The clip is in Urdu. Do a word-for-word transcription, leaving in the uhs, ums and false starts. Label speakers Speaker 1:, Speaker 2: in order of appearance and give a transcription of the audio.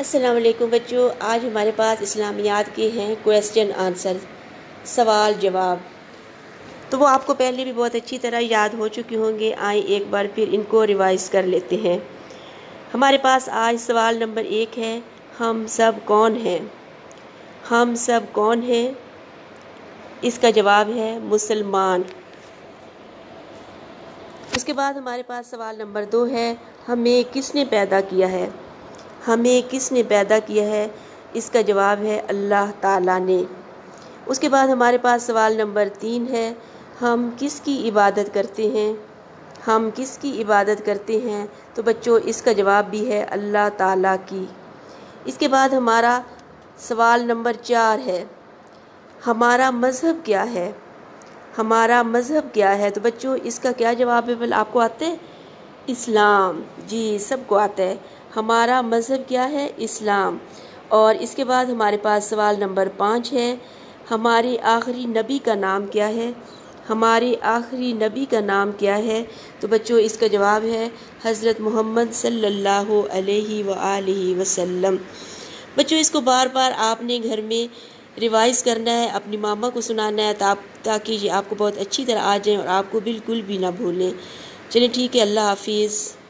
Speaker 1: السلام علیکم بچوں، آج ہمارے پاس اسلامیات کے ہیں کویسچن آنسر، سوال جواب۔ تو وہ آپ کو پہلے بھی بہت اچھی طرح یاد ہو چکے ہوں گے، آئیں ایک بار پھر ان کو ریوائز کر لیتے ہیں۔ ہمارے پاس آج سوال نمبر ایک ہے، ہم سب کون ہیں؟ ہم سب کون ہیں؟ اس کا جواب ہے مسلمان۔ اس کے بعد ہمارے پاس سوال نمبر دو ہے، ہمیں کس نے پیدا کیا ہے؟ ہمیں کس نے پیدا کیا ہے؟ اس کا جواب ہے اللہ تعالیٰ نے۔ اس کے بعد ہمارے پاس سوال نمبر تین ہے، ہم کس کی عبادت کرتے ہیں؟ ہم کس کی عبادت کرتے ہیں؟ تو بچوں اس کا جواب بھی ہے اللہ تعالیٰ کی۔ اس کے بعد ہمارا سوال نمبر چار ہے، ہمارا مذہب کیا ہے؟ ہمارا مذہب کیا ہے؟ تو بچوں اس کا کیا جواب ہے؟ بل آپ کو آتے ہیں؟ اسلام۔ جی سب کو آتا ہے۔ ہمارا مذہب کیا ہے؟ اسلام۔ اور اس کے بعد ہمارے پاس سوال نمبر پانچ ہے، ہمارے آخری نبی کا نام کیا ہے؟ ہمارے آخری نبی کا نام کیا ہے؟ تو بچوں اس کا جواب ہے حضرت محمد صلی اللہ علیہ وآلہ وسلم۔ بچوں اس کو بار بار آپ نے گھر میں ریوائز کرنا ہے، اپنی ماما کو سنانا ہے تاکہ یہ آپ کو بہت اچھی طرح آ جائیں اور آپ کو بالکل بھی نہ بھولیں۔ چلیں ٹھیک ہے، اللہ حافظ۔